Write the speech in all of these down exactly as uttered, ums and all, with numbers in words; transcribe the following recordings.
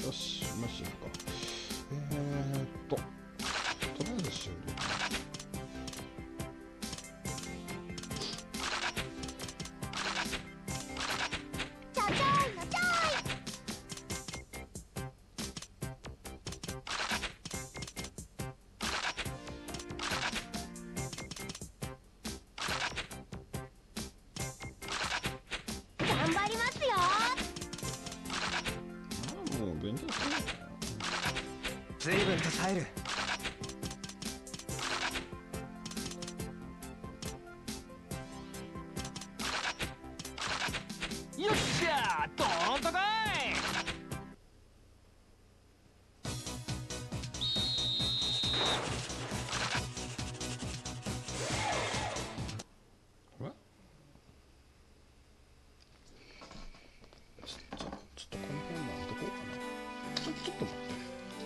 よし、無視いくか。えーっととりあえず終了。 ちゃちゃいのちゃい。頑張りますよ。 ああ、もう勉強するよ。 随分と耐える。よっしゃー、ドーンとこい。 あれちょっとちょっとこの辺なんとこうかな。ちょちょっと待って。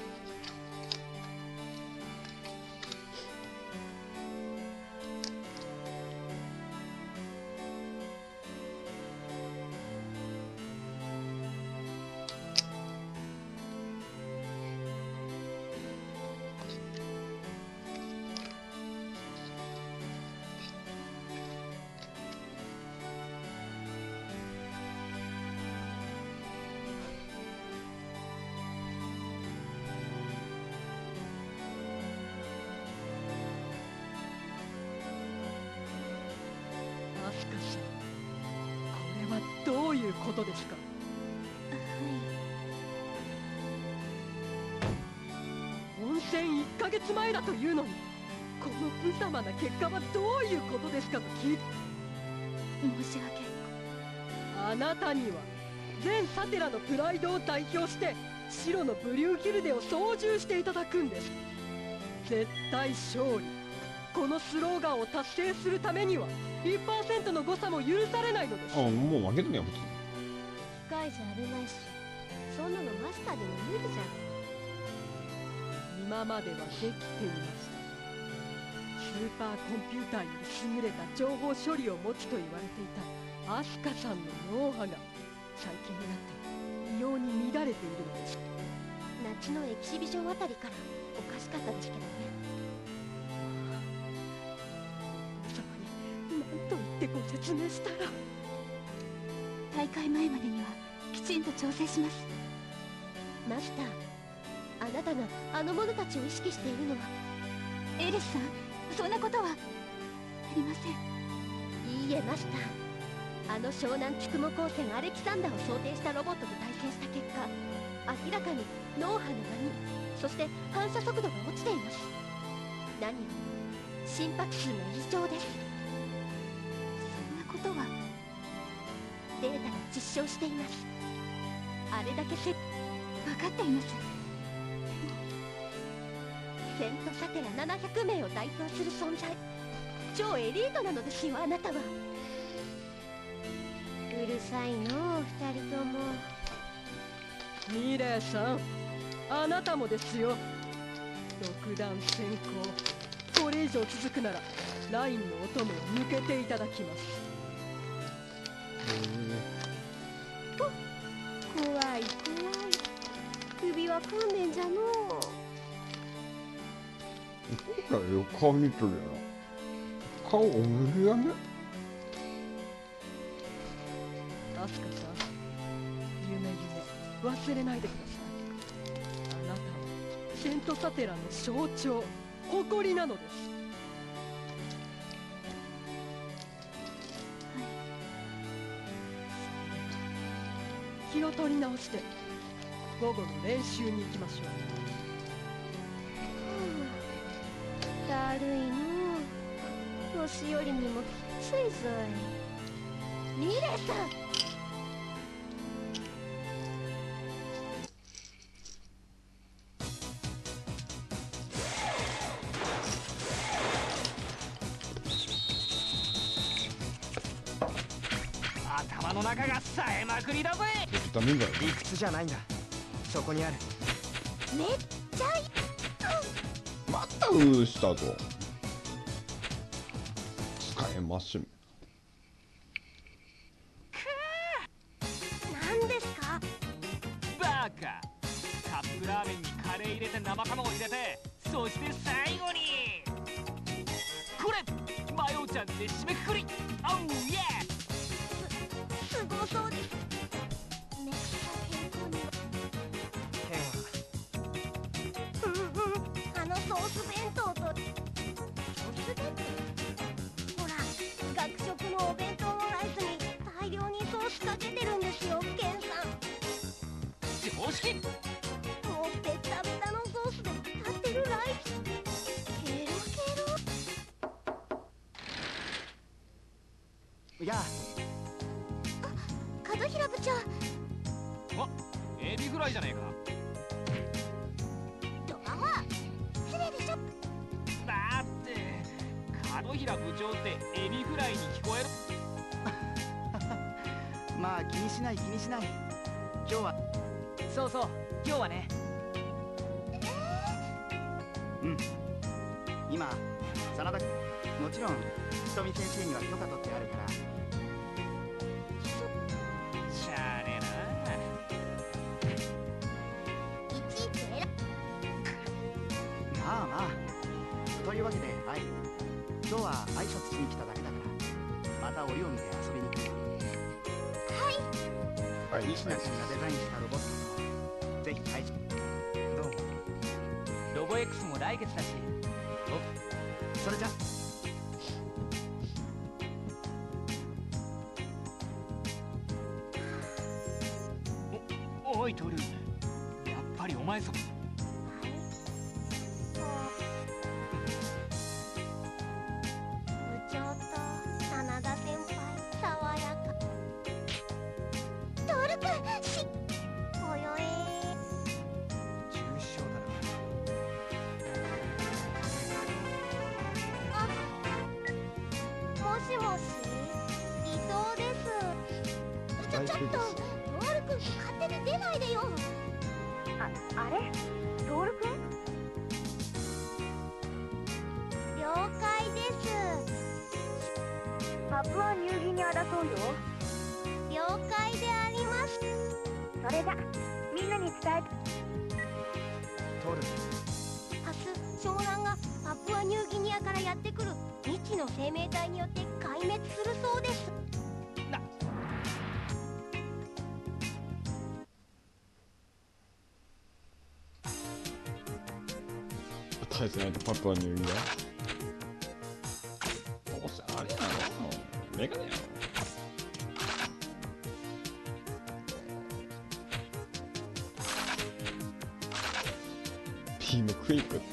アスカさん、これはどういうことですか？温泉いっかげつまえだというのに、この無様な結果はどういうことですかと聞いて。 申し訳。 あなたには全サテラのプライドを代表して白のブリューギルデを操縦していただくんです。絶対勝利、このスローガンを達成するためには いちパーセント の誤差も許されないのです。 あ、もう負けてんや、別に。 機械じゃあるまいし、そんなのマスターでも無理じゃん。 今まではできていました。スーパーコンピューターより優れた情報処理を持つと言われていたアスカさんの脳波が最近になって異様に乱れているのです。 夏のエキシビジョンあたりからおかしかったですけどね。 そこに何と言ってご説明したら。 大会前までにはきちんと調整します。マスター、あなたがあの者たちを意識しているのは。エリスさん、そんなことはありません。いいえ、マスター、あの湘南筑モ高専アレキサンダーを想定したロボットと対戦した結果、明らかに脳波の波、そして反射速度が落ちています。何より心拍数が異常です。そんなことは。データが実証しています。あれだけせ分かっています。セントサテラななひゃくめいを代表する存在、超エリートなのですよ、あなたは。うるさいのう、二人とも。 ミレイさん、あなたもですよ。独断専行、これ以上続くならラインの乙女を抜けていただきます。 怖い怖い、首は訓練じゃのう。 そうだよ、顔似とるやな。顔おめでやね。 アスカさん、夢夢忘れないでください。あなたはセントサテラの象徴、誇りなのです。気を取り直して午後の練習に行きましょう。 だるいのう、年寄りにもきついぞい。ミレイさん、 頭の中が冴えまくりだぜ。 ダメだよ。 理屈じゃないんだ、そこにある。 めっちゃいい。 またうーしたぞ。使えますね。 何ですか？ バカ、 カップラーメンにカレー入れて生卵入れて、そして最後にこれマヨちゃんで締めくくり。おうイエすすごそうです。めっちゃ健康に。 ンはうんうん、あのソース弁当とソース弁当、ほら学食のお弁当のライスに大量にソースかけてるんですよ、ケンさん。 常識。 もうベタベタのソースで立ってるライス、ケロケロ。 やあ、 門平部長。 あ、エビフライじゃねえか。 ドアは失礼でしょ。 だって門平部長ってエビフライに聞こえる。 まあ気にしない気にしない。今日はそうそう、今日はね。 うん今真田、もちろん瞳先生には許可取ってあるから。 しゃあねいちいち偉い。 まあまあ、というわけではい、今日は挨拶しに来ただけだからまた折を見て遊びに来る。 はい、 西名君がデザインしたロボットとぜひ配信。 どうも。ロボ X も来月だし。 それじゃお、おいトルー、やっぱりお前そ。 部長と真田先輩、爽やか。トール君、しおよえ重症だあ、もしもし、伊藤です。ちょ、ちょっと、トール君勝手に出ないでよ。あ、あれトール君？了解です。パプアニューギニアだそうよ。了解であります。それじゃ、みんなに伝えて。 トル。 明日、湘南がパプアニューギニアからやってくる未知の生命体によって壊滅するそうです。 な。 対戦相手パプアニューギニア。おしゃれやろ、メガネやろ。ビームクイックって。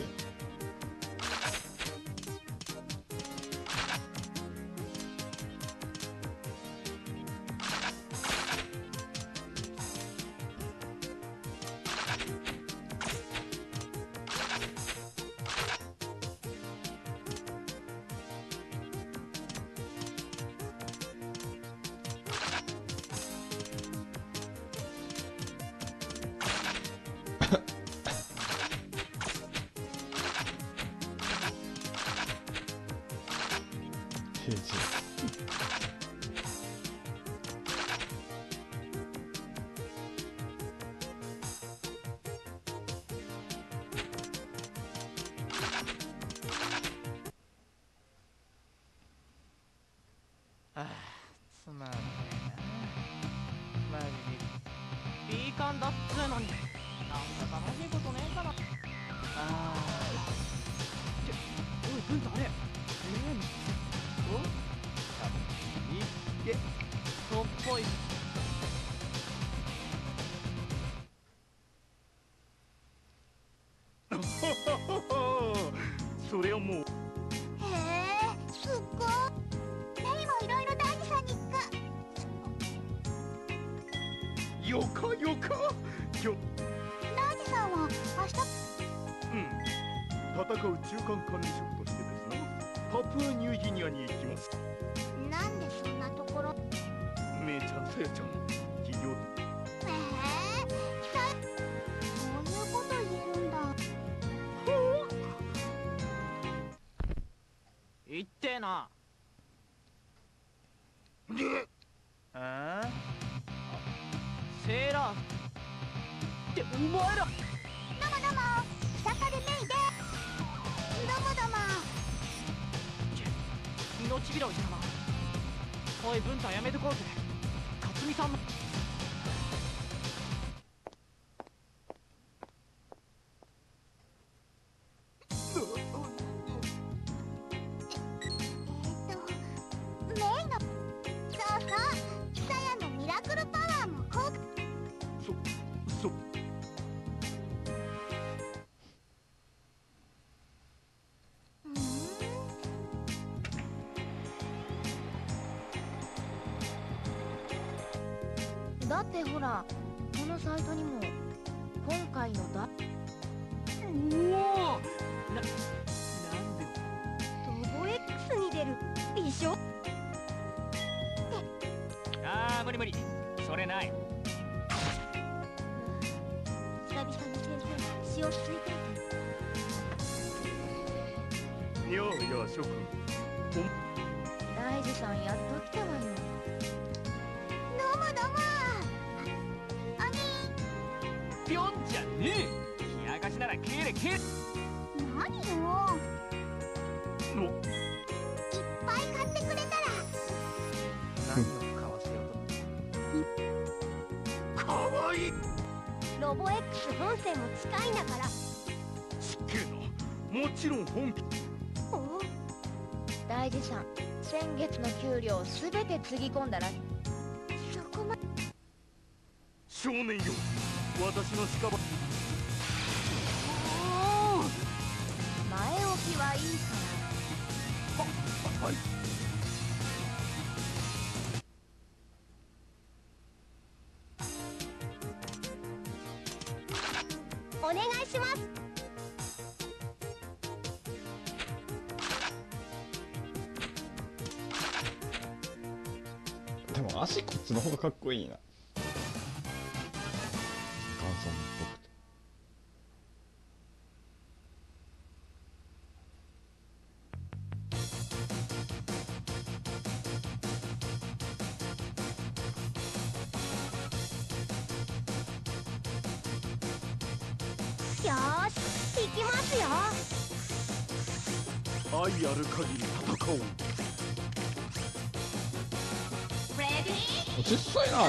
平時。 ああ、つまんねえな。マジでいい感だっつうのに、なんか楽しいことねえかな。ああ。ちょ、おい、ブンタあれ。ええー、お？いっけ、とっぽい。 それはもう。 へえ、すっごい。何もいろいろ大事さんにく。 よかよか。今日。 大事さんは明日。 うん。戦う中間管理職としてですね。パプアニューギニアに行きます。 なんでそんなところ。 姉ちゃん、さやちゃん、企業。 ええ、さ、そういうこと言えるんだ。 言ってえな。 で、 ああ、セーラーってお前ら。 落ちびらをしたな。おい、文太やめてこうぜ。克美さんのだってほら、このサイトにも今回のだおおな、なんでロボ X に出る美少ああ、無理無理。それない。 久々に先生詩をついていて。 やあやあ諸君。 大二さんやっと来たわよ。どうもどうも。あみぴょんじゃねえ。冷やかしならけれけれ。 何よ。 のいっぱい買ってくれたら。 何を買わせようと。かわいい。 ロボ X 本線も近いんだから。 すっげえな。もちろん本気。 お大二さん、先月の給料すべてつぎ込んだらそこま少年よ、私の屍。 前置きはいいかはい。 ら。お願いします。 でも足こっちの方がかっこいいな。ガンソンっぽくて。 よーし、行きますよ。 愛ある限り戦おう。 レディー。 小さいな。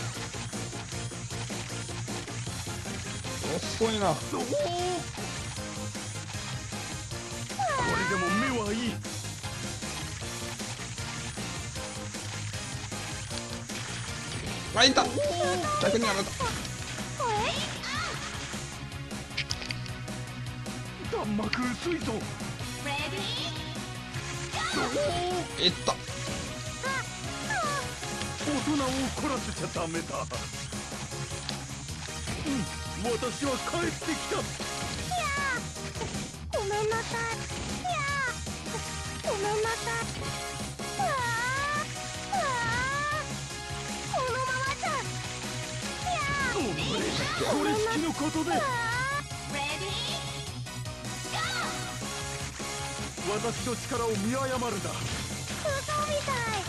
遅いな。 おお。これでも目はいい。 あ、いた。逆にやられた。 弾幕薄いぞ。 レディー。 いった。 大人を怒らせちゃダメだ。うん、私は帰ってきた。 ごめんなさい。いやごめんなさい。あああこのままじゃ。いやお前これしきのことで。 レディー。 私の力を見誤るだ。 嘘みたい。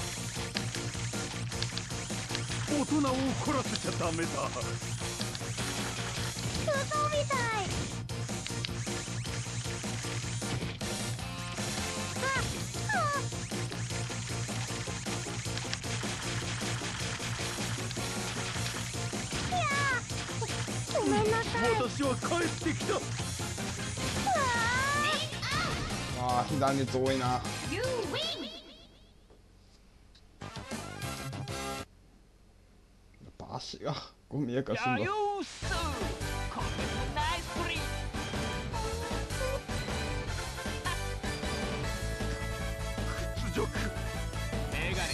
大人を怒らせちゃダメだ。 嘘みたい。ごめんなさい。 私は帰ってきた。 ああ、被弾率多いな。やっぱ足がゴミやからすんだ。 やよーす。これナイスプリー。 屈辱。 メガネ。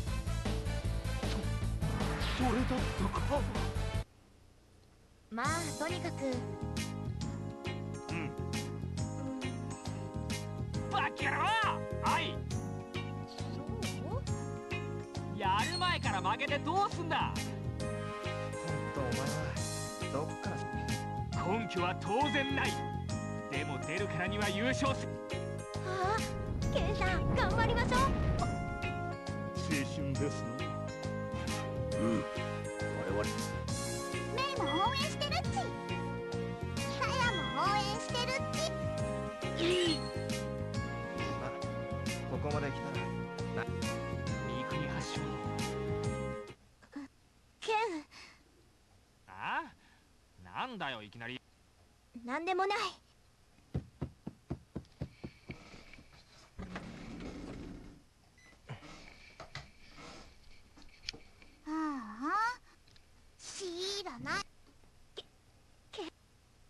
それだったか。 まあとにかくうんバキ野郎。はい。 そうやる前から負けてどうすんだ。 ほんとお前はどっから根拠は当然ない。でも出るからには優勝す。 ああケンさん頑張りましょう。 青春ですな。うん我々 メイも応援してるっち。サヤも応援してるっち。 まあここまで来たらああ、なんだよいきなり。 なんでもない。ああ、知らない。けけ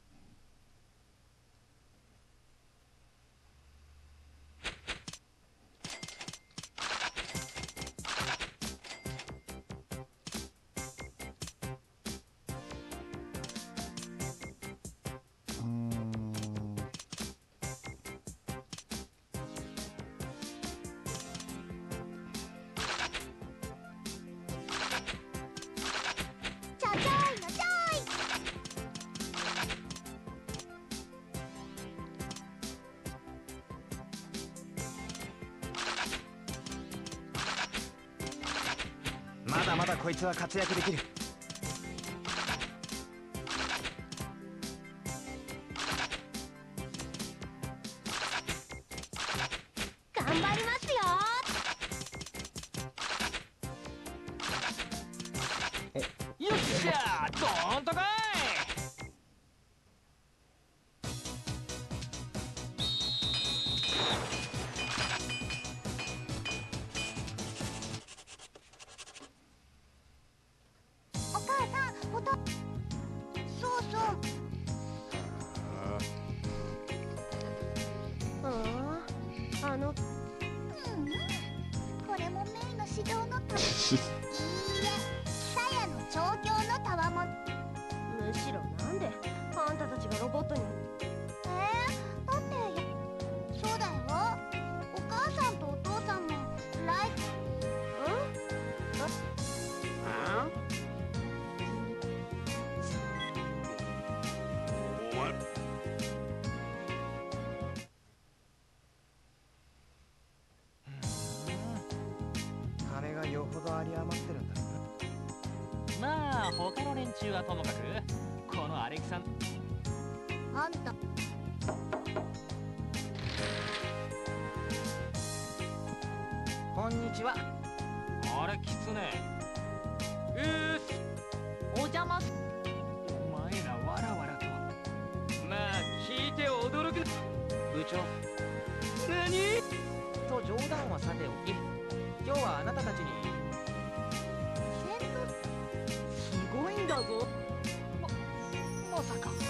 うーん。 ちょちょいのちょい。 まだまだこいつは活躍できる。 頑張りますよ。 よっしゃー、ドーンとかい。 お母さん、おとそうそう。ああ、あのうん、これもメイの指導のため。いいえ、さやの調教のたわも。むしろなんであんたたちがロボットに。えー、だってそうだよ。お母さんとお父さんもライ金がよほど有り余ってるんだろうな。 まあ他の連中はともかく、このアレキサン。 あんた。 こんにちは。 あれキツネ。うーす。お邪魔す。お前らわらわらと。まあ聞いて驚く。 部長何？ と冗談はさておき、今日はあなたたちにすごいんだぞ。ま、まさか。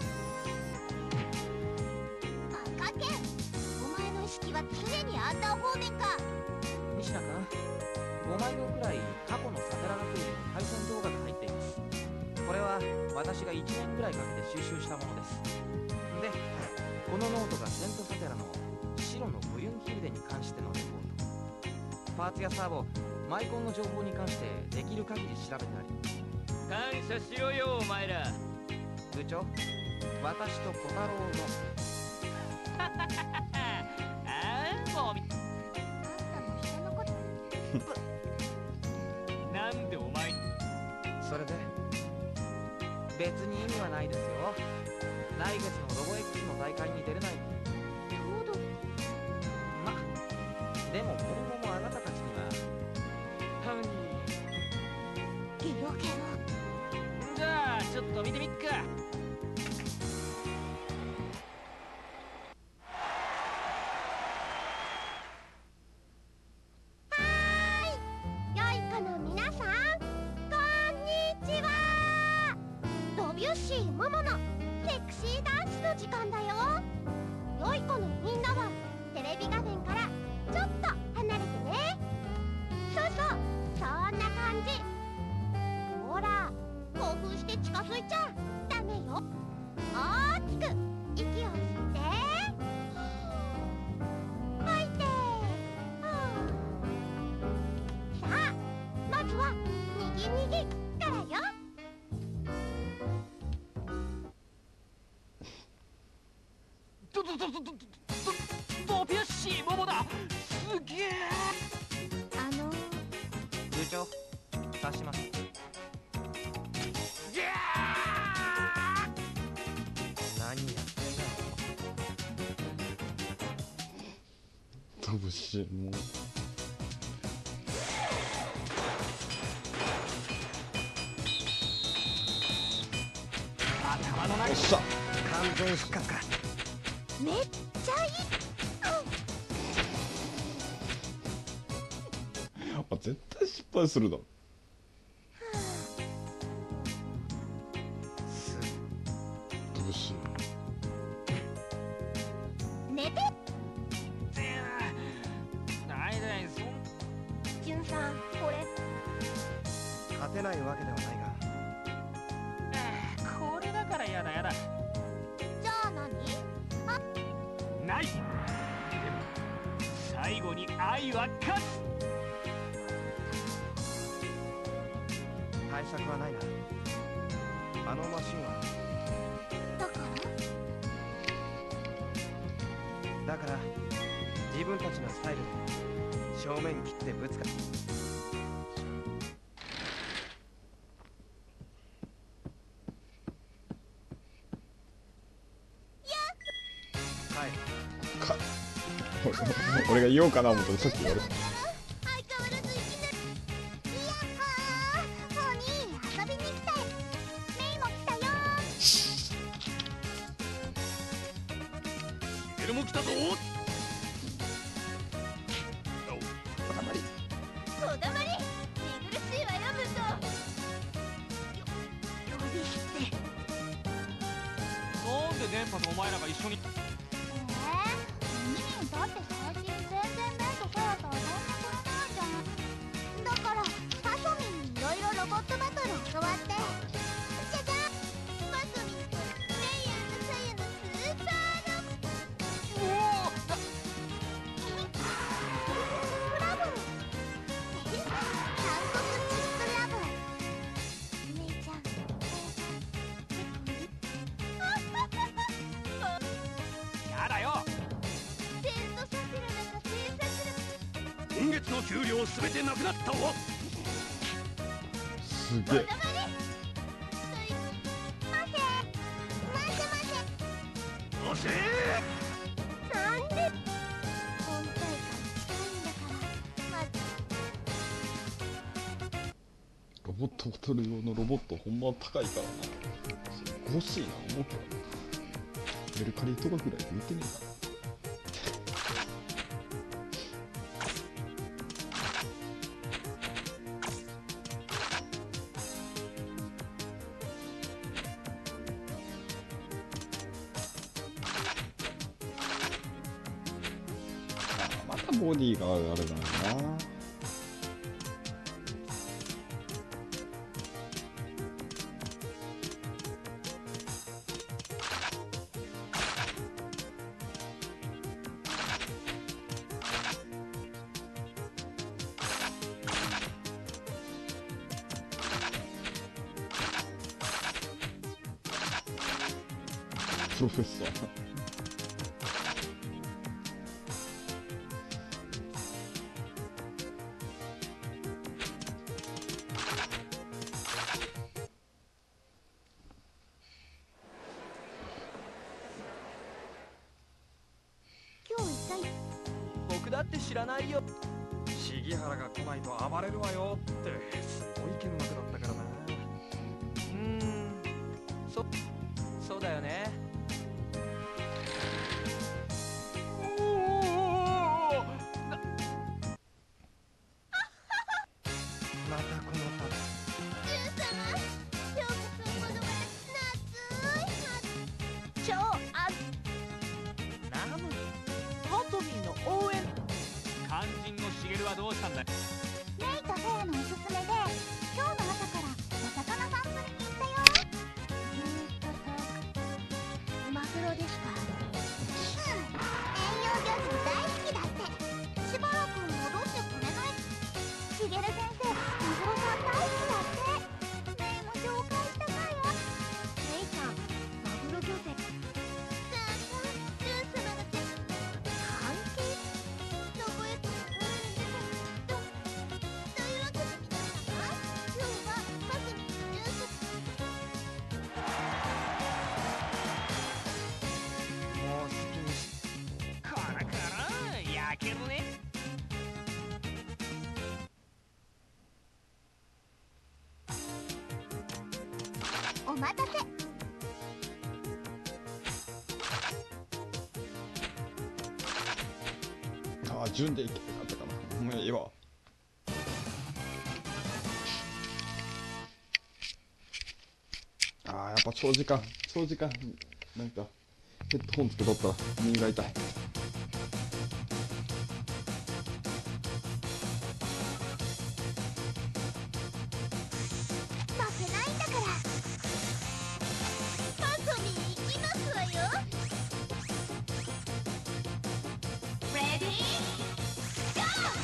バカケン、お前の意識は常にアンダー方面か。 西田君、ごまい秒くらい過去のサテラ学院の対戦動画が入っています。これは私がいちねんくらいかけて収集したものです。で、このノートがセントサテラの白のブユンヒルデに関してのレポート。パーツやサーボ、マイコンの情報に関してできる限り調べてあり。 感謝しろよお前ら。 部長、私と小太郎のああ、もうみ。 あんたも人のことなんでお前。 それで別に意味はないですよ。来月のロボ X の大会に出れない。 ちょうど。 ま、でも今後もあなたたちにはハウニゲロゲロ。 ー。じゃあちょっと見てみっか。 良い子の皆さん、こんにちは。ドビュッシーモモのセクシーダンスの時間だよ。良い子のみんなはテレビ画面からちょっと離れてね。そうそう、そんな感じ。ほら、興奮して近づいちゃダメよ。大きく息を吸って吐いて。さあ、まずは右右からよ。 ドドドドドドドドビュッシーモモだ。すげえ。 あの部長、刺します。 ギャ何やってんだ。 ドブシもう。 あの中おっしゃ。 完全復活か。 めっちゃいい。 あ、絶対失敗するだろ。苦しい。 寝て。 ないないそんじゅんさん、これ勝てないわけではないが、 これだからやだやだ。 じゃあ何？ ないでも最後に愛は勝つ。 対策はないな。あのマシンはだからだから自分たちのスタイルで正面切ってぶつかる。はい。 か俺が言おうかな思ったらさっき言われた。 相変わらずいきなり。いやー、ポニー遊びに来たよ。メイも来たよ。 エルも来たぞ。 こだまり。 こだまり見苦しいわよ、武藤。よ呼び捨て。 なんで電波とお前らが一緒に。 えー、お兄だって最近全然メイとソラと遊んでくれないじゃん。だからパソミンにいろいろロボットバトル教わって。じゃじゃん、パソミンとメイサヤのスーパーロボ。 おおラブ韓国チックラブ。姉ちゃん、 やだよ。 テントサフィラなんか制作今月の給料すべてなくなったわ。 すげえ。 こだまり。待て待て待て。 押せなんで本大会近いんだからまずロボットバトル用のロボットほんま高いからな。欲しいな思うけど。メルカリとかぐらいで売ってねえかな。あ、またボディがあれだよな。プロフェッサー。 今日一体僕だって知らないよ。重原が来ないと暴れるわよってすごい剣幕だったからな。うーん、そそうだよね。おお、なまたこのパタジュン様、今日こそ子供で夏い夏超あナムパトミンの応援。肝心のシゲルはどうしたんだい。 メイとセヤのおすすめで今日の朝からお魚さん釣りに行ったよ。ずーっと遠くマグロですか。うん、遠洋漁師大好きだって。しばらく戻ってくれない？しげる先生、マグロさん大好きだって。メイも紹介したかよ。メイちゃん、マグロ漁船さあさあ、ジュン様の手関係どこへと戻るんでしょう。とというわけで皆様、今日はパスミンのジュン様もう好きにしカラカラ焼けるね。 お待たせ。 あ、順でいけなかったかな。もういいわ。あー、やっぱ長時間長時間なんかヘッドホンつけとったら耳が痛い。 負けないんだから。パソミン行きますわよ。レディーゴー。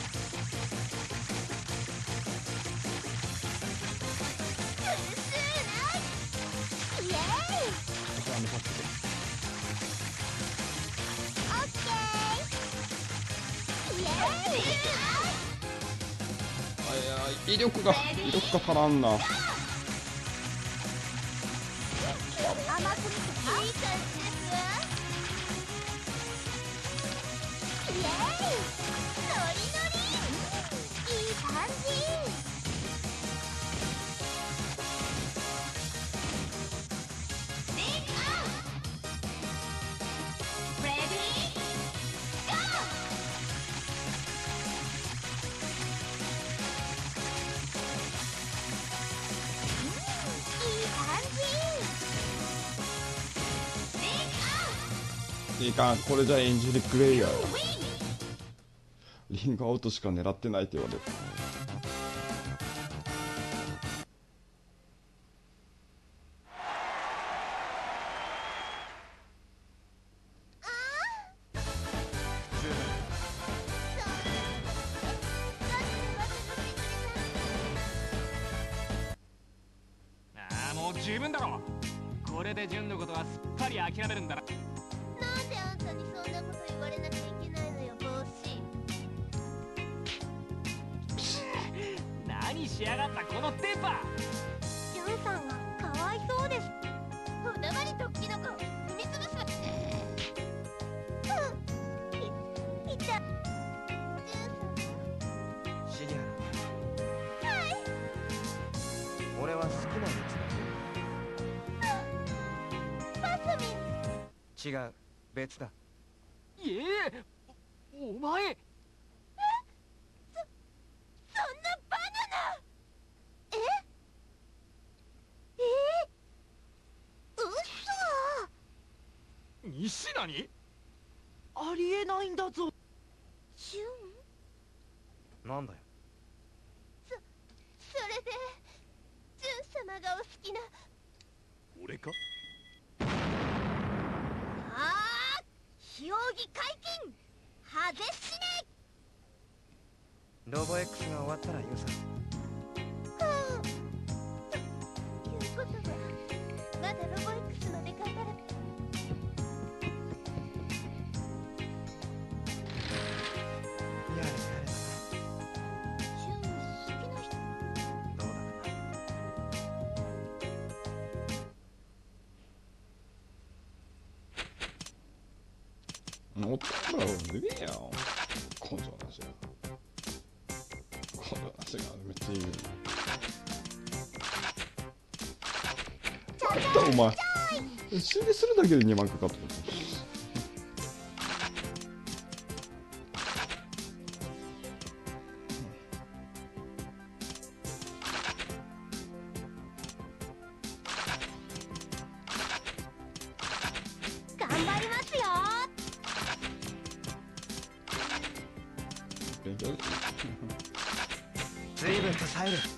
フルスナイス。イエーイ。 あのパックでオッケー。イエーイ。 あ、いや威力が威力が足らんな。 甘く見ていい感じですわ。イエーイ。ノリノリ。いい感じ。ビッグアウト。レディーゴー。いい感じ。ビッグアウト。 いいかん、これじゃエンジェリックレイヤーや。 ウィン。 リングアウトしか狙ってないって言われる。 ああ、もう十分だろ。これで純のことはすっぱり諦めるんだな。 なんであんたにそんなこと言われなきゃいけないのよ、帽子。 何しやがったこのテンパ。 ジュンさんがかわいそうです。おだまりとキノコ、踏みつぶすわ。うん。い、いた。ジュンさん。 シリアはい。 ル、俺は好きなやパソミン。 つだ。違う、別だ。 いえ、お、お前。 そんなバナナ。ええー、うそ。 西何？ありえないんだぞ。 ジュン。 なんだよ。 それでジュン様がお好きな。 俺か？ ああ、評議解禁。はぜしね。 ロボ X が終わったら言うさ。 はあ。ということはまだロボ X まで頑張ら。 やれやれだジュン好きな人。 な。どうだか乗ったら出ねえよ。根性なしや。根性なしがめっちゃいいよ。あんたお前修理するだけでにまんかかってる。 頑張りますよ。 勉強で随分と冴える。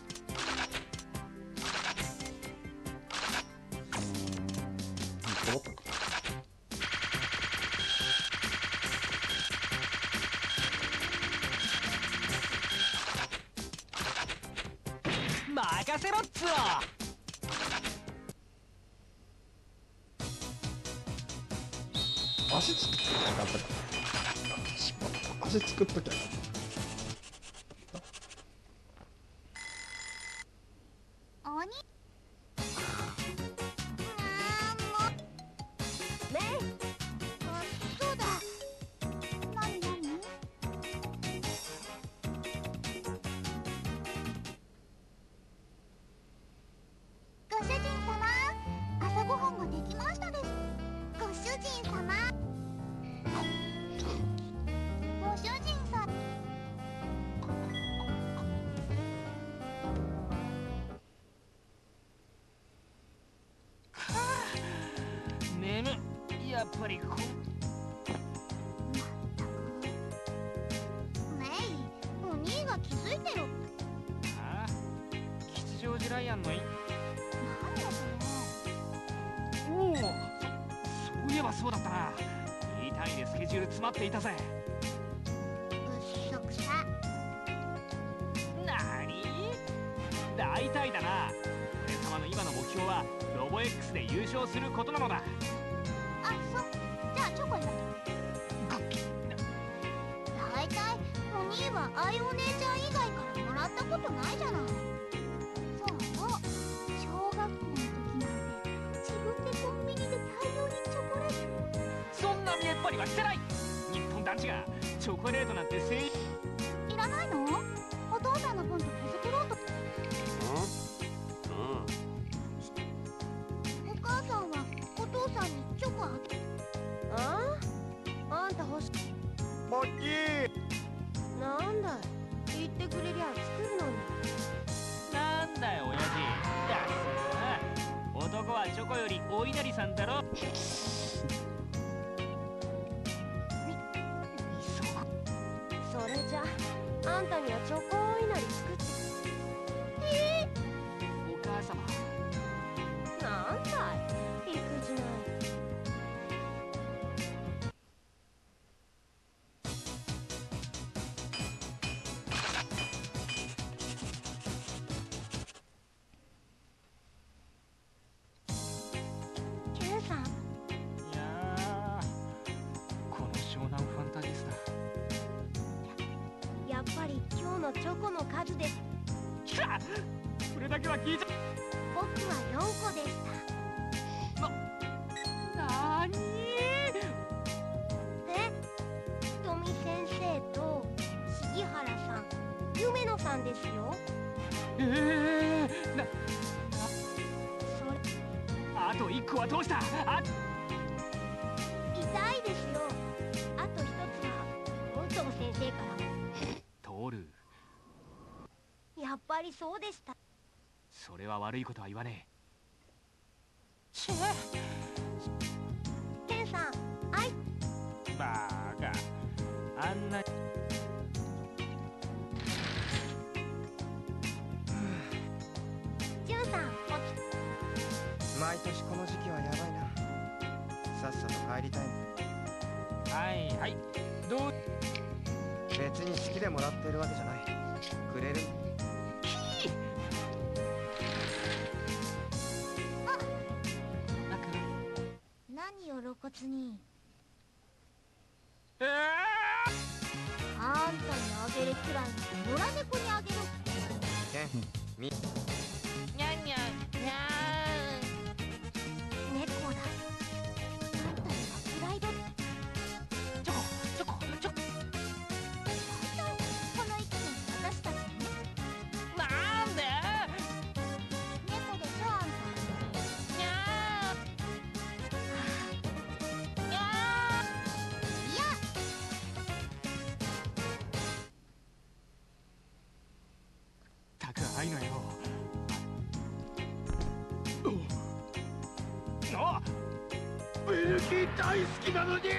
うーん揃ったか。 任せろっつう足作っときゃよかったか。しまった足作っときゃよかった。 鬼。あーもう。メイ。あ、そうだ。なになに？ご主人様、朝ごはんができましたです。ご主人様。ご主人ぱりこメイ、お兄が気づいてよ。 ああ吉祥寺ライアンのい何よそおお そ, そういえばそうだったな。いい単位でスケジュール詰まっていたぜ。 れ。うっそくさ。 なに大体だな。俺様の今の目標はロボ X で優勝することなのだ。 あ、そう。じゃあチョコよ。だいたいお兄はあいお姉ちゃん以外からもらったことないじゃない。そうそう。小学校の時なんて自分でコンビニで大量にチョコレート。 そんな見えっ張りはしてない。日本男子がチョコレートなんてせいいらないの？お父さんの分と手作ろうと。お母さんはお父さんにチョコあげ。 ああ、あんた欲しマッキー。 なんだい、言ってくれりゃ作るのに。 なんだよ親父。だすな。男はチョコよりお稲荷さんだろ。 それじゃあんたにはチョコいなり作って。 えお母様。 なんだい、育児ない。 ー、ケンさん。 いやーこの湘南ファンタジスタ。 やっぱり今日のチョコの数です。 きた。これだけは聞いちゃ。 僕はよんこでした。 なーにえ、瞳先生と杉原さん、夢野さんですよ。 えー、なそれあといっこはどうした。あ痛いですよ。あと一つはロントム先生から。 通る。 やっぱりそうでした。 それは悪いことは言わねチェケンさん、あい。 え。バーカ。あんなジュンさん、お毎年この時期はやばいな。さっさと帰りたいもん。 はいはい。どう別に好きでもらってるわけじゃない。くれる。 何を露骨に。 えー、 あんたにあげるくらいの野良猫にあげる。 ケン、み。 にゃんにゃんにゃ猫だ。あんたにはプライド。 ーん。チョコチョコチョコ。 この一年私たちにね。 なんで猫でしょあんた。 にゃーにゃいや。 ーたく愛のよ。あベルキー大好きなのに。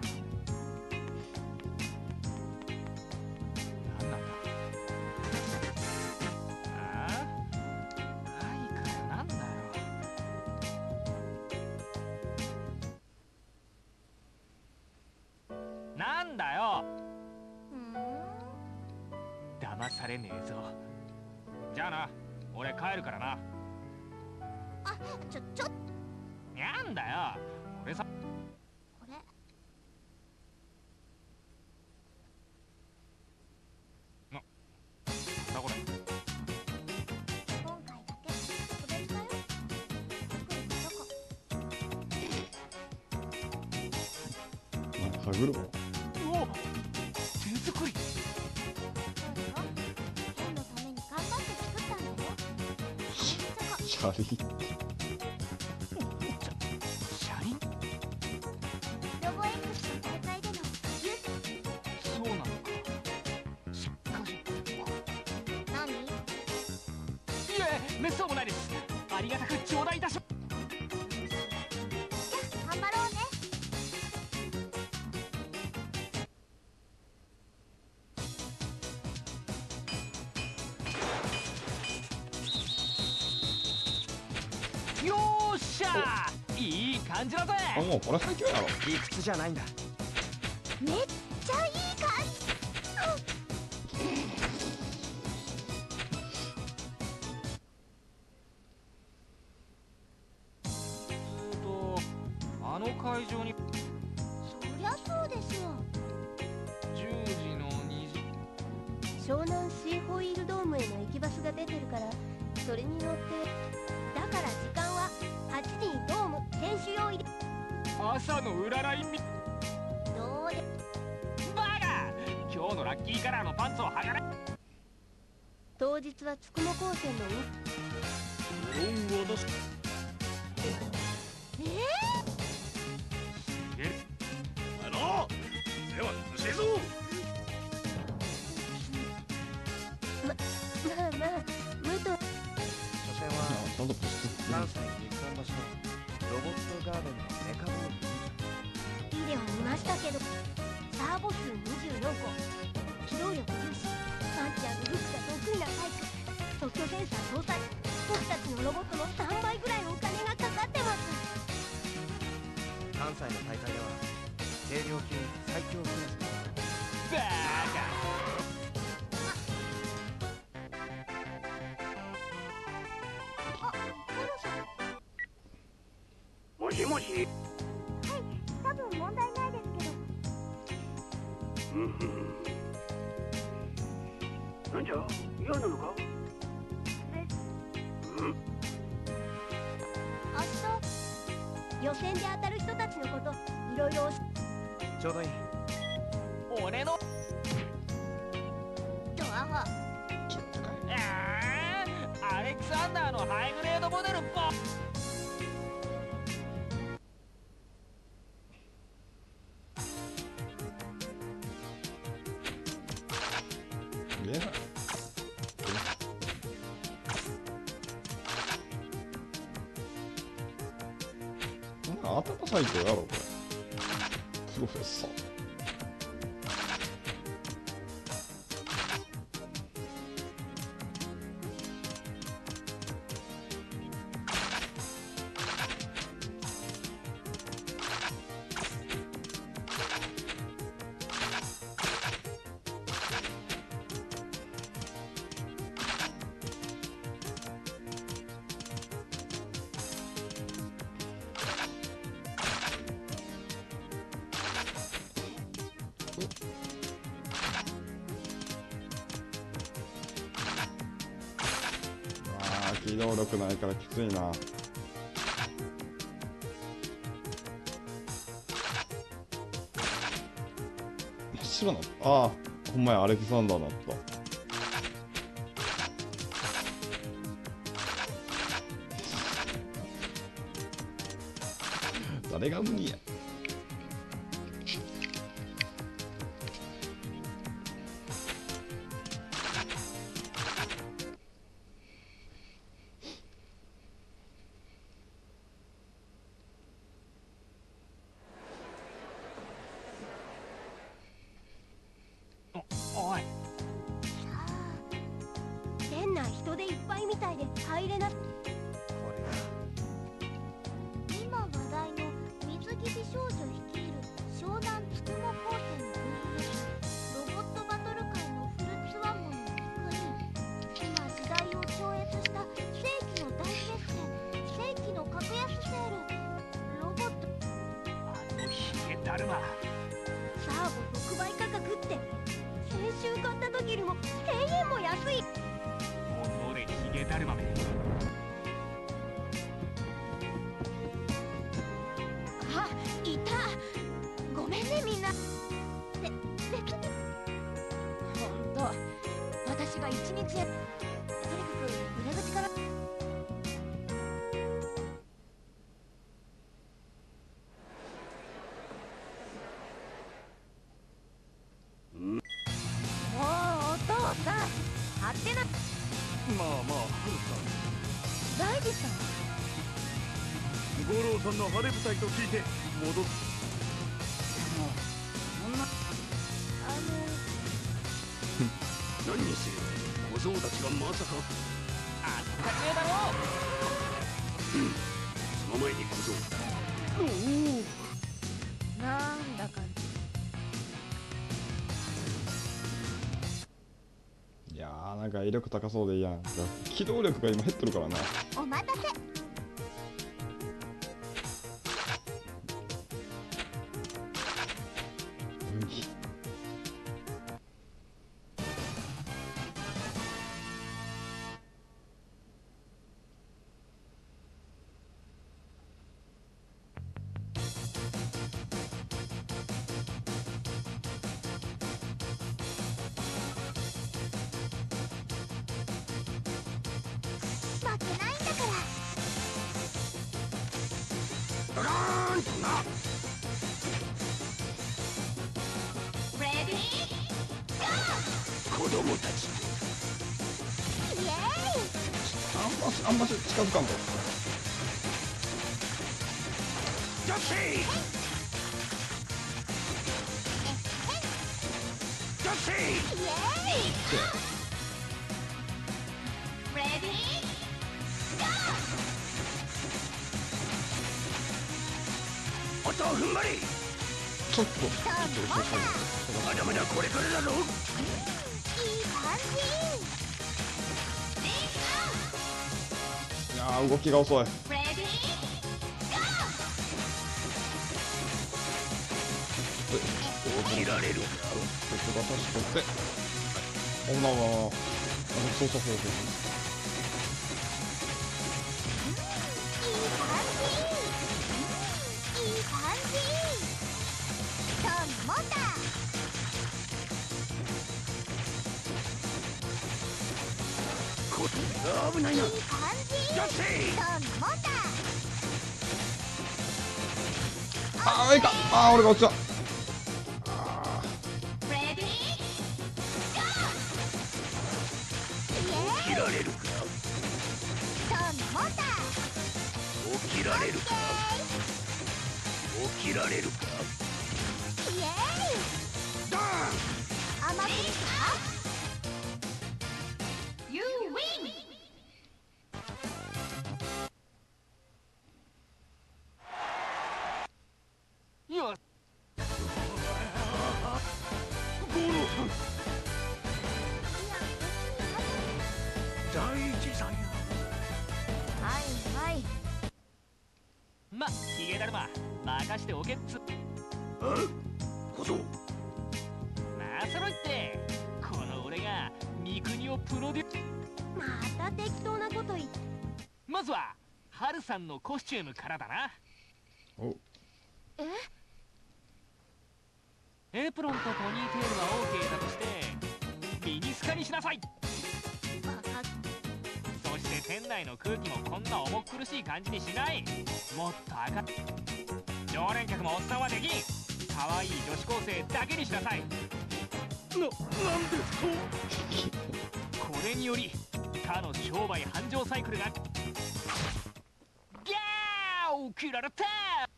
なんなんだ。ああ愛かよ。なんだよ。なんだよ。 うーん。 騙されねえぞ。じゃあな、俺帰るからな。 あ、ちょ、ちょっと。 なんだよ。俺さ。 これ。 なんだこれ。 今回だけ特別だよ。特にチョコ。 なんか歯車。 うお手作り。 そうよ。ケンのために頑張って作ったんだよ。チョコ。 シャリ。 車輪。 ロボ X の大会での優勝。 そうなのか。しかし。 何？ いえ、めっそうもないです。ありがたく頂戴いたし。 じゃあ頑張ろうね。 よーっしゃー、いい感じだぜ。 あ、もうこれ最強やろ。 理屈じゃないんだ。 めっちゃいい感えーとあの会場にじ。そりゃそうですよ。 じゅうじのにじ。 湘南シーホイールドームへの行きバスが出てるから、それに乗って。だから時間ははちじにドーム選手用入り。 朝の占いみ。 どうで。 バカ、今日のラッキーカラーのパンツを剥がれ。 当日はつくも高専のウ無論私。 えあの手は苦しいぞ。 ー、まあまあ武藤。 所詮はちゃんとプス関西日本橋のロボットガーデンのメカボール。 ビデオ見ましたけど、サーボ数にじゅうよんこ、機動力重視、パンチフックが得意なタイプ、特許センサー搭載。僕たちのロボットのさんばいぐらいお金がかかってます。 関西の大会では軽量級最強クラスだ。 バカ。 あ、そろそろ。 もしもし。 はい、多分問題ないですけど。 うんふん。なんじゃ、嫌なのか。うん。 明日予選で当たる人たちのこといろいろ。 ちょうどいい。 俺のドアホ。 あーアレクサンダーのハイグレードモデルポ。 見えない。なんか頭最強やろこれ。プロフェッサー。ああ、機動力ないからきついな。真っ白なった。ああ、ほんまや、アレキサンダーだった。誰が無理や。 おい、 店内人でいっぱいみたいで入れな。 こ今話題の水着美少女率いる湘南つくも高専 ブイエス ロボットバトル界のフルツワゴンのクイーン。今時代を超越した世紀の大決戦、世紀の格安セール。ロボットあのヒゲだるま。 サーボ特売価格って先週買った時よりもせんえんも安い。 おのれヒゲだるまめ。 あ、いた。ごめんねみんな。べ、別に。ほんと、私が一日や。とにかく裏口から。もうお父さん、張ってな。 まあまあ、古さん。 大地さん。 五郎さんの晴れ舞台と聞いて戻っ。 あの。 何にせよ、小僧たちがまさか。 あったけえだろ。 前に小僧。 なんだかいやーなんか威力高そうでいいやん。機動力が今減ってるからな。 お待たせ。 麦負けないんだから。 ドラーンとな。 レディー子供たち。 イエーイ。 あんましあんまし近づかんと。 ジャッシー。ジャッシー。 イエーイ。レディーあと踏ん張り。 ちょっとちょっとさあそうそうそうまだまだこれからだぞ。 いい感じ。 いやー動きが遅い。 レディー切られる。 ちょっと出さしとって。おなまあ操作方法。 いい感じ。いい感じ。トンモーター。 こ危ないな。 いい感じ。 ジャッシー。 トンモーター。 あー上か。あー俺が落ちた。あレディーゴー。イエーイ。 切られるか。 トンモーター。 起きられるか。起きられるか。 イエーイ。 ダーン。 甘くですか。You win。 よっゴロ大事さんや。 はいはい。 まヒゲだるま任しておけっつ。 あ小僧。 まあそろいってこの俺が三国をプロデュース。 また適当なこと言って。 まずはハルさんのコスチュームからだな。 ーおエプロンとポニーテールは OK だとしてミニスカにしなさい。 バカ。 そして店内の空気もこんな重苦しい感じにしない。もっと明るい。常連客もおっさんはできん。可愛い女子高生だけにしなさい。 な、なんですか。 これにより他の商売繁盛サイクルがギャー切られた。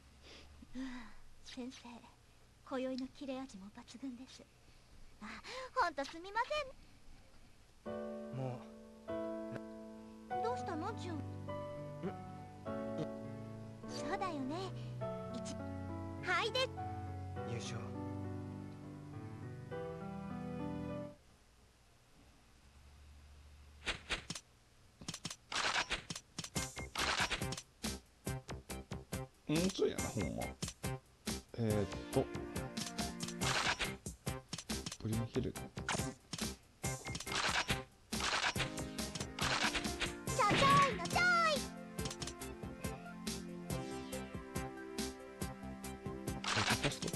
先生、今宵の切れ味も抜群です。あ、ほんとすみません。 もどうしたのジュン。そうだよね。一はいで。 う優勝。 うんちょいやなほんま。えー、っとプリンヒルちょちょいのちょい。 ファスト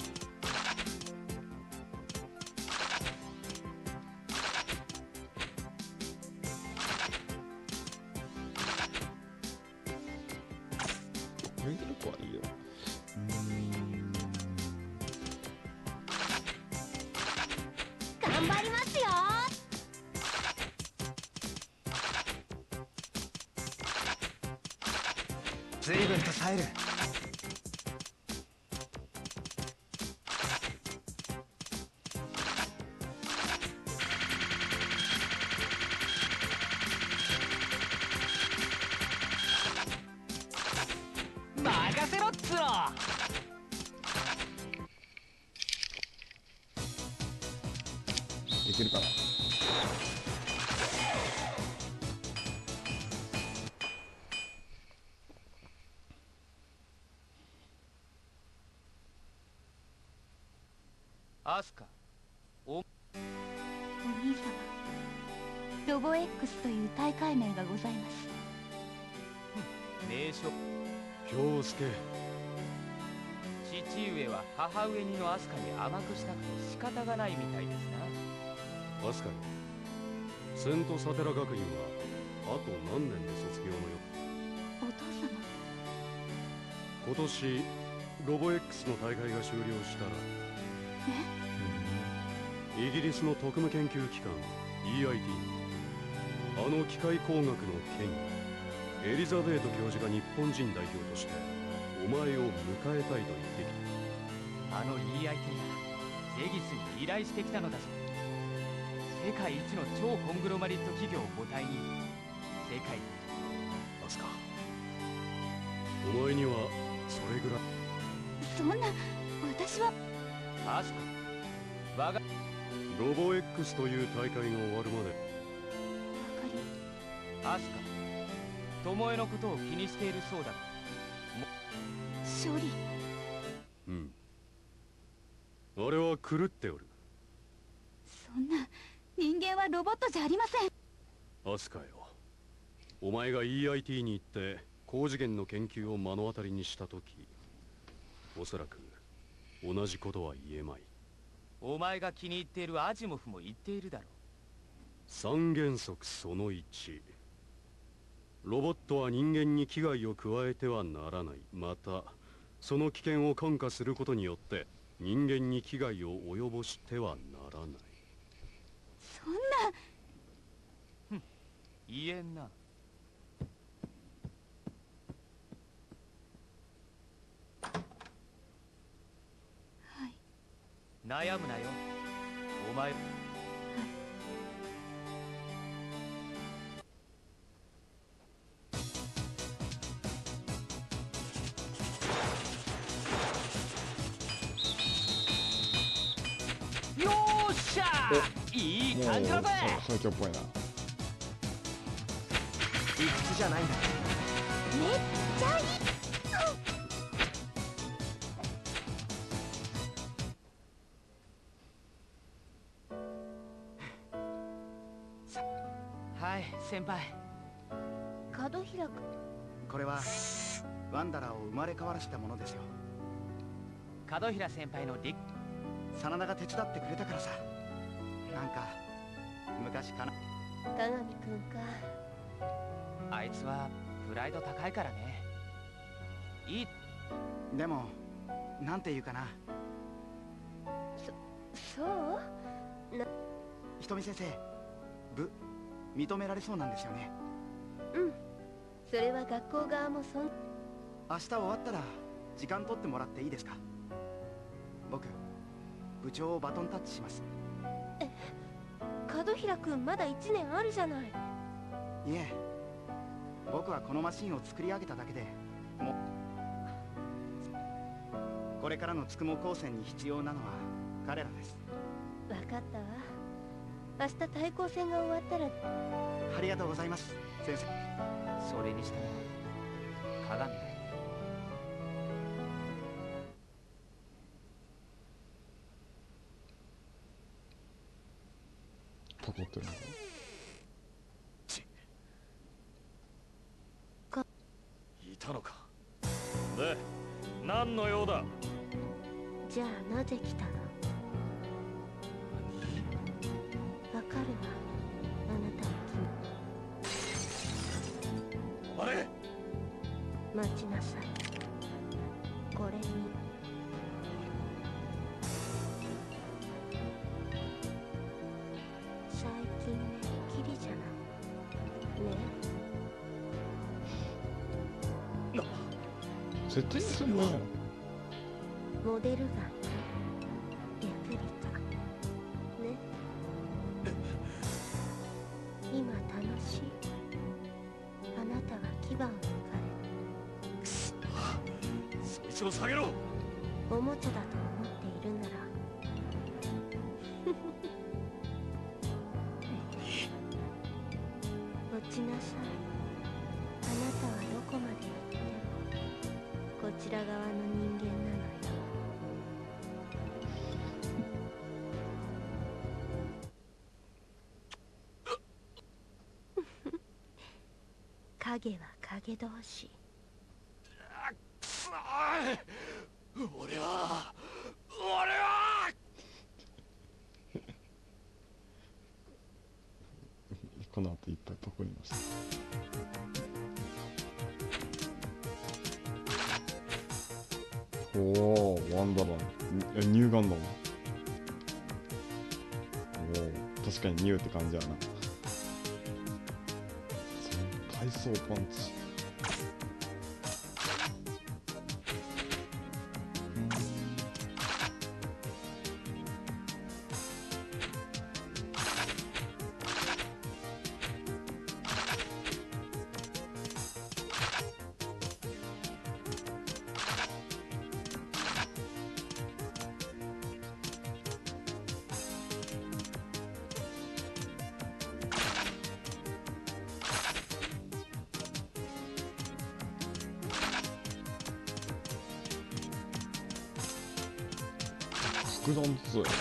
プリンヒルクはいいよ。うーん頑張りますよ。 随分と冴える。 任せろっつうの。 できるかな。 アスカ、おお兄様、ロボ X という大会名がございます。 名称。 京介、 父上は母上にのアスカに甘くしたくて仕方がないみたいですな。 アスカよ、セントサテラ学院はあと何年で卒業のよ。 お父様。 今年ロボ X の大会が終了したら、イギリスの特務研究機関 イーアイティー あの機械工学の権威エリザベート教授が日本人代表としてお前を迎えたいと言ってきた。あの イーアイティー がゼギスに依頼してきたのだぞ。世界一の超コングロマリット企業を母体に世界に。 アスカ、お前にはそれぐらい。 そんな、私は。 アスカ、我がロボ X という大会が終わるまで。 アスカ、巴のことを気にしているそうだが。 勝利。 うん。あれは狂っておる。 そんな、人間はロボットじゃありません。 アスカよ、お前が イーアイティー に行って高次元の研究を目の当たりにしたとき、おそらく同じことは言えまい。 お前が気に入っているアジモフも言っているだろう。 三原則そのいち、ロボットは人間に危害を加えてはならない。またその危険を感化することによって人間に危害を及ぼしてはならない。 そんな。 ふん、言えんな。悩むなよ、お前。はい。よっしゃー、いい感じだぜ。 最強っぽいな。 理屈じゃないんだ。 めっちゃいい。 はい、先輩。 門平君、 これはワンダラーを生まれ変わらせたものですよ。 門平先輩のリ真田が手伝ってくれたからさ。なんか昔かな。 鏡君か。 あいつはプライド高いからね。いい。 でもなんていうかな。 そそうな。 ひとみ先生、部認められそうなんですよね。 うん、それは学校側もそん。 明日終わったら時間取ってもらっていいですか。僕部長をバトンタッチします。 え、門平君まだいちねんあるじゃない。 いえ、僕はこのマシンを作り上げただけでもうこれからのつくも高専に必要なのは彼らです。 分かったわ。明日対抗戦が終わったら。 ありがとうございます先生。 それにしても鏡だよ。 パコってるのか。 いたのか。で、何の用だ。 じゃあなぜ来たの。わかるわ、あなたの気あれ、 待ちなさい。これに最近ねっきりじゃないね。 な、 絶対にそんなの。 モデルガンレプリカね。今楽しい。あなたは牙を抜かれる。 つを下げろ。 おもちゃだと思っているなら落ちなさい。あなたはどこまで行ってもこちら側の人間なのよ。影は影同士。 くそー、俺は俺はこの後いっぱいパクりました。おお、ワンダーラン、え、乳がんだもん。おお、確かに乳って感じやな。体操パンチ。格段と強い。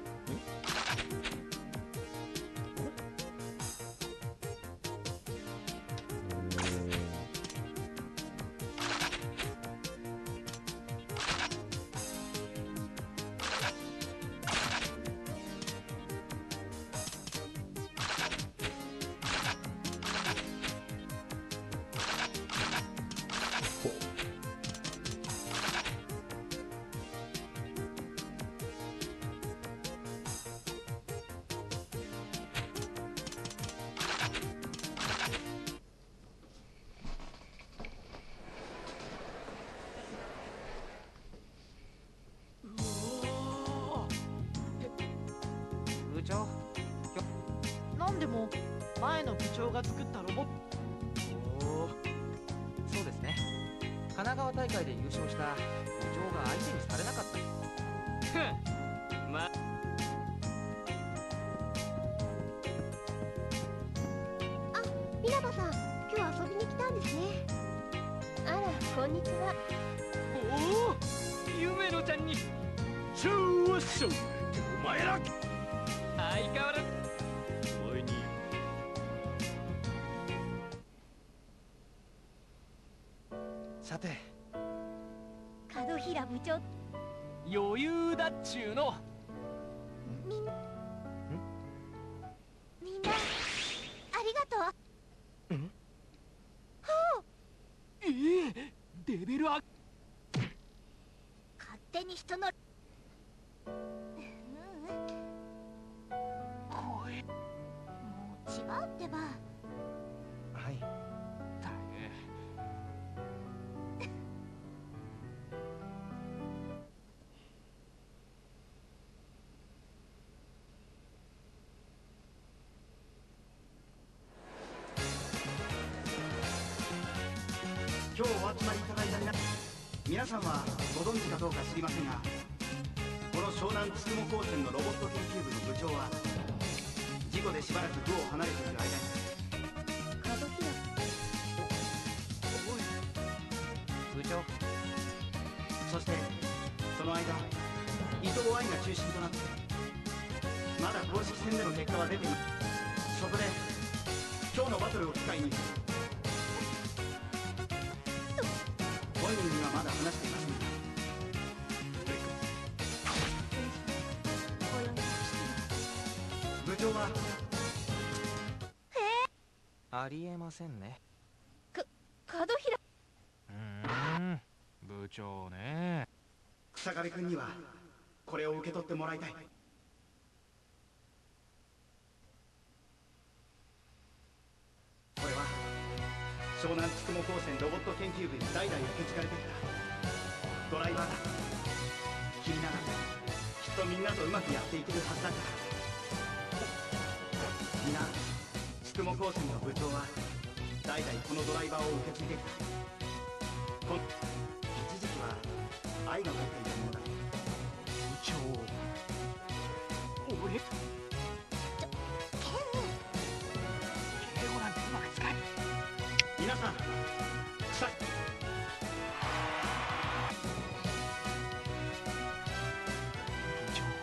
部長、 なんでも前の部長が作ったロボット。 おお、そうですね。神奈川大会で優勝した部長が相手にされなかった。 ふん、ま稲葉さん、今日遊びに来たんですね。あら、こんにちは。 おお、夢のちゃんにシューシュー、お前ら相変わらず。 お前にさて、 門平部長、 余裕だっちゅうの。 みんなありがとう。 ええ、レベルアップ。 勝手に人の声もう違うってば。 はい。 だよ。 今日お集まりいただいた皆皆さんはご存知かどうか知りませんが、この湘南つくも高専のロボット研究部の部長は事故でしばらく部を離れている間に門平、 部長、 そしてその間伊藤愛が中心となってまだ公式戦での結果は出ていない。そこで今日のバトルを機会に本人にはまだ話していませんが、 お呼び部長はありえませんね。 門平、 うーん、部長ね。 草壁君にはこれを受け取ってもらいたい。これは湘南つくも高専ロボット研究部に代々受け継がれてきたドライバーだ。君ならきっとみんなとうまくやっていけるはずだから。みんなつくも高専の部長は代々このドライバーを受け継いできた。こ一時期は愛が入っていたものだ。 部長俺ちょ敬語なんてうまく使え。 皆さんさ部長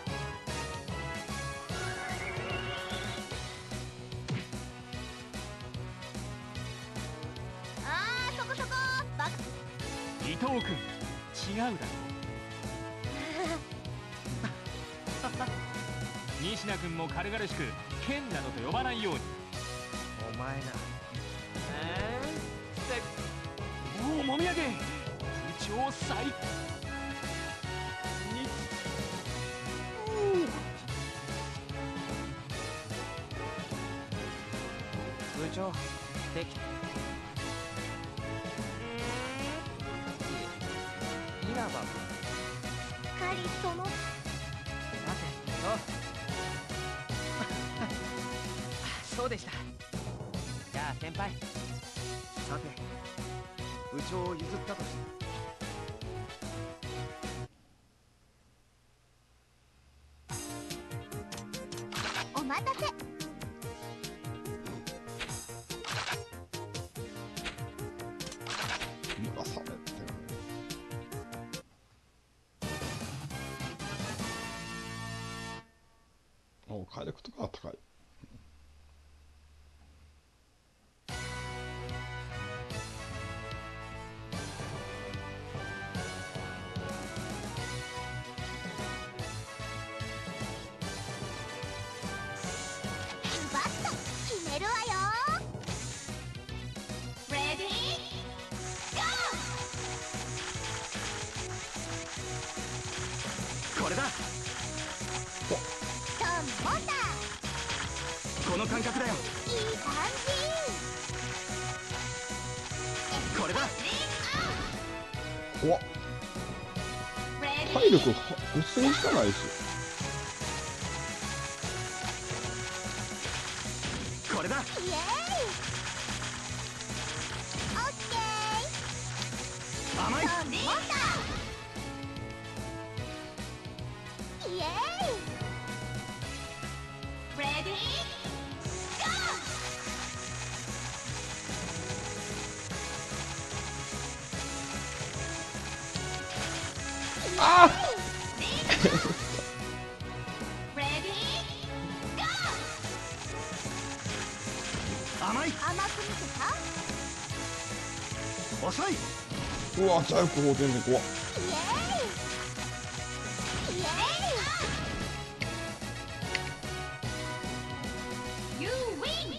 あーそこそこバカ伊藤君違うだろ仁科君も軽々しく剣などと呼ばないように。 お前な。 えー、せおおもみあげ部長最に部長でき稲葉君。 かりそのさてそうそうでした。じゃあ先輩。 さて部長を譲ったとしてお待たせ。 揺らされてる。お快楽とかは高い。 ズバッと決めるわよ。レディーゴー。 これだ。 トンボタこの感覚だよ。 いい感じ。 これだ。 怖っ。体力はごせんしかないし。 これだ。 イエーイ。オッケー。 甘い。 トンボタイエーイ。レディーゴー。 ああレディーゴー。 甘い。 甘く見てた。 遅い。 うわジャイク法全然怖っ。 イエーイ。イエーイ。You win。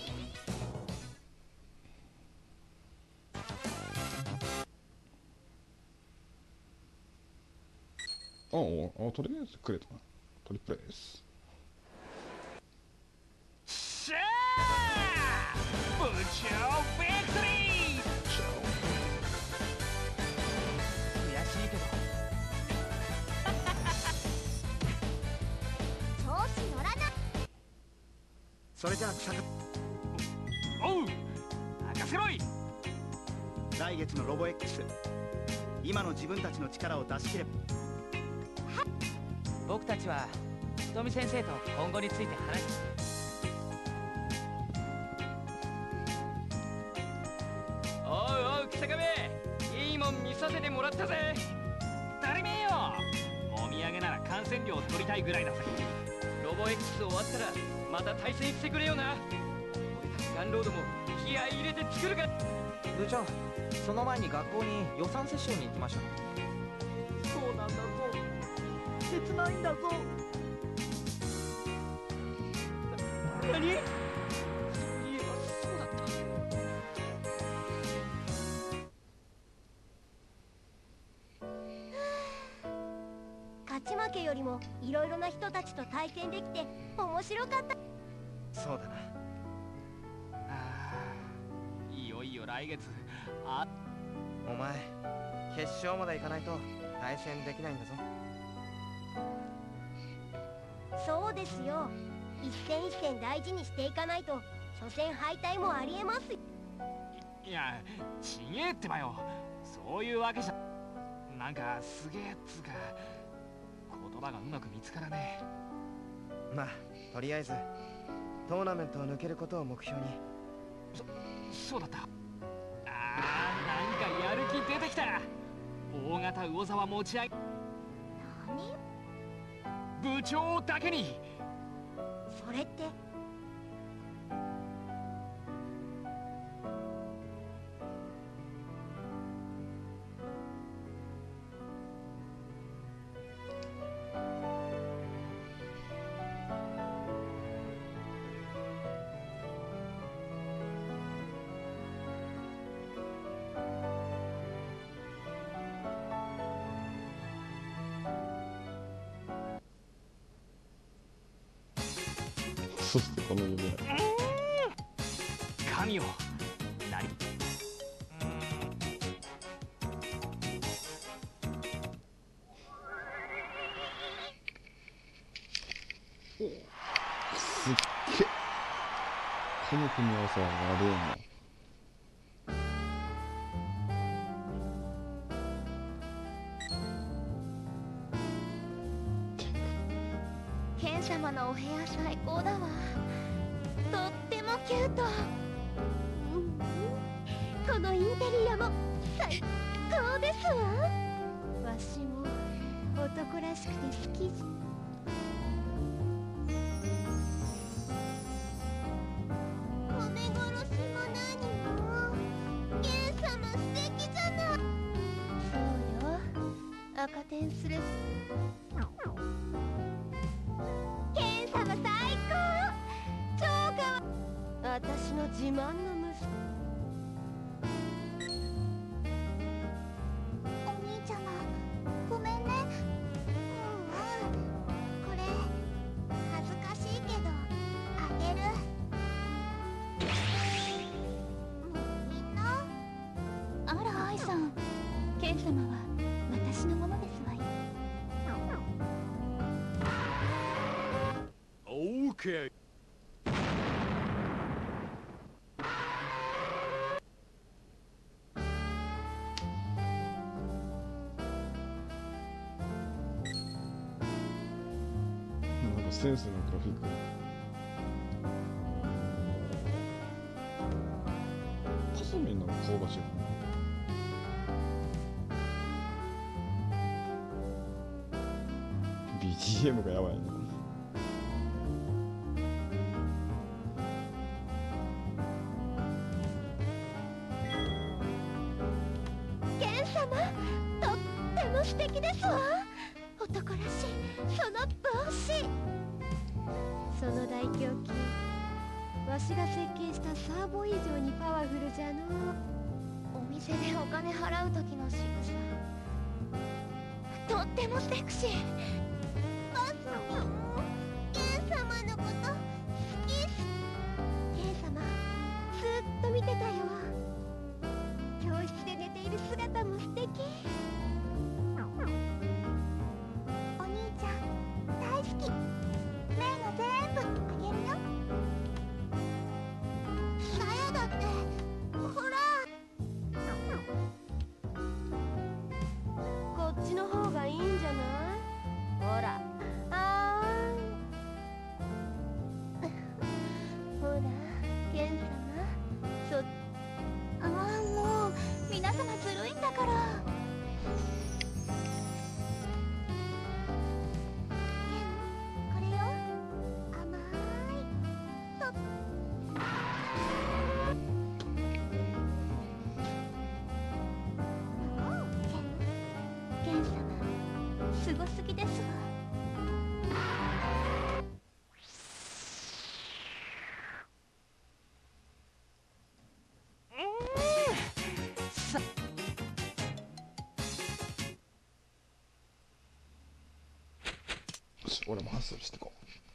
あああとりあえずくれたな。トリプレイです。 しゃあ部長ビクトリー。 悔しいけど調子乗らな。 それじゃあ草刈おう任せろい。 来月のロボ X 今の自分たちの力を出し切れば僕たちは瞳先生と今後について話し。 おうおう草壁いいもん見させてもらったぜ。足りねえよ。もみあげなら感染料を取りたいぐらいだぜ。ロボ X 終わったらまた対戦してくれよな。俺たちガンロードも気合い入れて作るか。 部長その前に学校に予算折衝に行きましょう。 そうなんだぞ。切ないんだぞ。な、何？そういえばそうだった。 勝ち負けよりもいろいろな人たちと対戦できて面白かった。 そうだな。 ああ、いよいよ来月。あ、 お前決勝まで行かないと対戦できないんだぞ。 そうですよ。一戦一戦大事にしていかないと初戦敗退もありえます。 いや、ちげえってばよ。そういうわけじゃ。 なんかすげえっつうか言葉がうまく見つからねえ。まあとりあえずトーナメントを抜けることを目標に。 そそうだった。あーなんかやる気出てきた。大型魚座は持ち上げ何？ 部長だけに。 それってそしてこの夢は神よ何すっげえこの組み合わせは悪いな。 ケン様のお部屋最高だわ。とってもキュート。うんこのインテリアも最高ですわ。わしも男らしくて好き。褒め殺しも何もケン様素敵じゃない。そうよ赤点する。ケン様最高。超かわ私の自慢の息子。お兄ちゃまごめんね。うんうんこれ恥ずかしいけどあげる。みんなあら愛さん、ケン様は私のものですわよ。 オーケー。 なんかセンスのグラフィック。タソミンの顔が違う。ビージーエム がやばいな。 ケン様とっても素敵ですわ。男らしいその帽子。その大胸筋わしが設計したサーボ以上にパワフルじゃの。お店でお金払う時の仕草とってもセクシー。あすみケン様のこと好きっす。ケン様ずっと見てたよ。教室で寝ている姿も素敵。お兄ちゃん大好き。メイが全部あげるよ。さやだってほら。こっちの方がいいんじゃない？ほらあーんほらケン様そああもう皆様ずるいんだから。これよ甘いとケン様すごすぎですわ。 よし俺もハッスルしてこう。